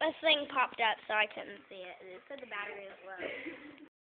a thing popped up, so I couldn't see it. It said the battery was low.